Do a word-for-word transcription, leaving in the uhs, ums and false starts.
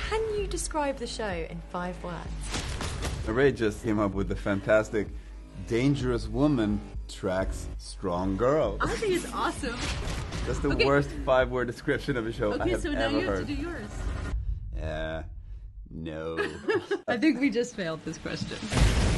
Can you describe the show in five words? Mireille just came up with the fantastic dangerous woman tracks strong girl. I think it's awesome. That's the okay. worst five-word description of a show okay, I have so now ever you have heard. to do yours. Yeah. No. I think we just failed this question.